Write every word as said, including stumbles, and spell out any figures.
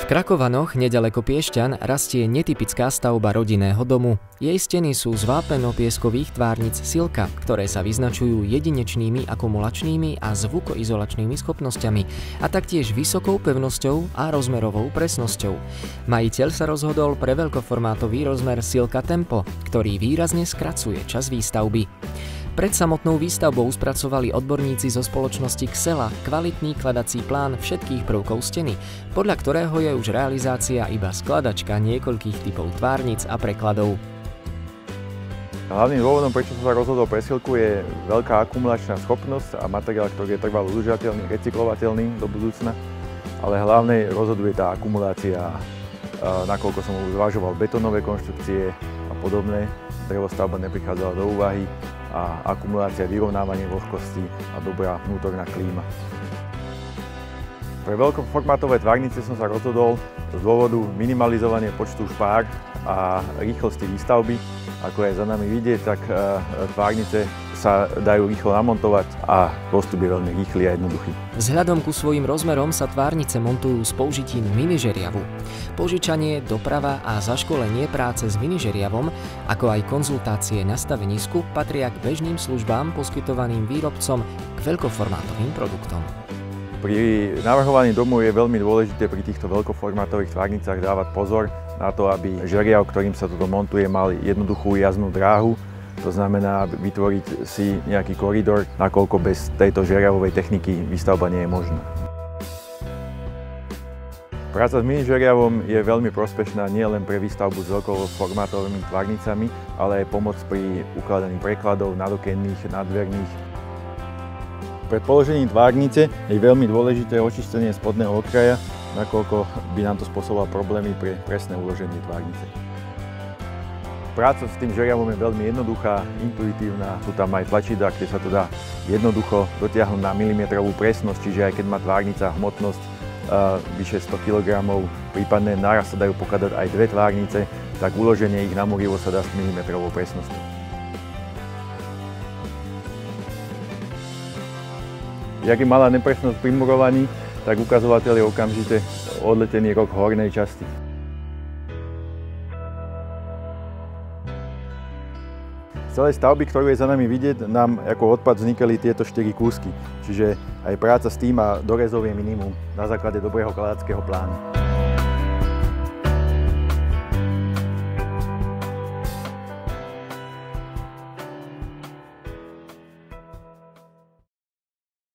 V Krakovanoch, nedaleko Piešťan, rastie netypická stavba rodinného domu. Jej steny sú z vápeno-pieskových tvárnic Silka, ktoré sa vyznačujú jedinečnými akumulačnými a zvukoizolačnými schopnosťami a taktiež vysokou pevnosťou a rozmerovou presnosťou. Majiteľ sa rozhodol pre veľkoformátový rozmer Silka Tempo, ktorý výrazne skracuje čas výstavby. Pred samotnou výstavbou spracovali odborníci zo spoločnosti Xela kvalitný kladací plán všetkých prvkov steny, podľa ktorého je už realizácia iba skladačka niekoľkých typov tvárnic a prekladov. Hlavným dôvodom, prečo som sa rozhodol pre Silku, je veľká akumulačná schopnosť a materiál, ktorý je trvalo udržateľný, recyklovateľný do budúcna, ale hlavne rozhoduje tá akumulácia, nakoľko som zvažoval betónové konštrukcie a podobné. Drevostavba neprichádzala do úvahy a akumulácia, vyrovnávanie vlhkosti a dobrá vnútorná klíma. Pre veľkoformátové tvárnice som sa rozhodol z dôvodu minimalizovania počtu špár a rýchlosti výstavby. Ako je za nami vidieť, tak tvárnice sa dajú rýchlo namontovať a postup je veľmi rýchly a jednoduchý. Vzhľadom ku svojim rozmerom sa tvárnice montujú s použitím minižeriavu. Požičanie, doprava a zaškolenie práce s minižeriavom, ako aj konzultácie na stavenisku patria k bežným službám poskytovaným výrobcom k veľkoformátovým produktom. Pri navrhovaní domu je veľmi dôležité pri týchto veľkoformátových tvárnicách dávať pozor na to, aby žeriav, ktorým sa toto montuje, mal jednoduchú jazdnú dráhu. To znamená vytvoriť si nejaký koridor, nakoľko bez tejto žeriavovej techniky výstavba nie je možná. Práca s minižeriavom je veľmi prospešná nielen pre výstavbu s veľkoformátovými tvárnicami, ale aj pomoc pri ukladaní prekladov, nadokenných, nadverných. Pred položením tvárnice je veľmi dôležité očistenie spodného okraja, nakoľko by nám to spôsobovalo problémy pre presné uloženie tvárnice. Práca s tým žeriavom je veľmi jednoduchá, intuitívna. Sú tam aj tlačidlá, kde sa to dá jednoducho dotiahnuť na milimetrovú presnosť, čiže aj keď má tvárnica hmotnosť uh, vyše sto kilogramov, prípadne naraz sa dajú pokladať aj dve tvárnice, tak uloženie ich na morivo sa dá s milimetrovou presnosťou. Jak je malá nepresnosť pri murovaní, tak ukazovateľ je okamžite odletený rok hornej časti. Z celej stavby, ktorú je za nami vidieť, nám ako odpad vznikali tieto štyri kúsky. Čiže aj práca s tým a dorezov je minimum na základe dobrého kladáckého plánu.